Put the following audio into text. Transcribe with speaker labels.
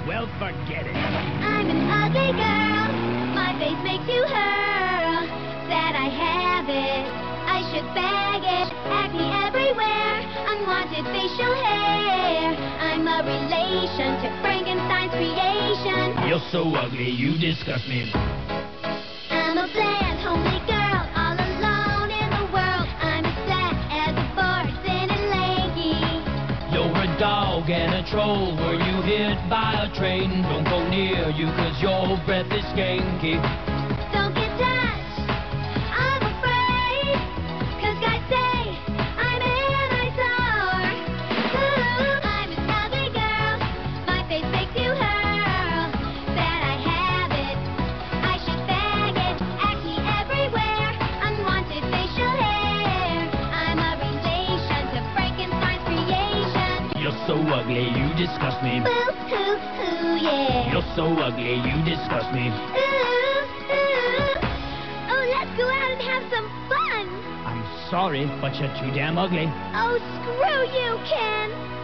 Speaker 1: Well, forget it.
Speaker 2: I'm an ugly girl. My face makes you hurl. That I have it. I should bag it. Acne everywhere. Unwanted facial hair. I'm a relation to Frankenstein's creation.
Speaker 1: You're so ugly, you disgust me.
Speaker 2: I'm a bland, homely girl, all alone in the world. I'm as flat as a board, thin and lanky.
Speaker 1: You're a dog and a troll. Were you hit by a train? Don't go near you, cause your breath is skanky.
Speaker 2: Don't get touched, I'm afraid. Cause guys say I'm an eyesore. Ooh, I'm an ugly girl, my face makes you hurl. That I have it, I should bag it. Acne everywhere, unwanted facial hair. I'm a relation to Frankenstein's creation.
Speaker 1: You're so ugly, you disgust me.
Speaker 2: Boo hoo hoo, yeah.
Speaker 1: You're so ugly, you disgust me.
Speaker 2: Ooh, ooh. Oh, let's go out and have some fun.
Speaker 1: I'm sorry, but you're too damn ugly.
Speaker 2: Oh, screw you, Ken.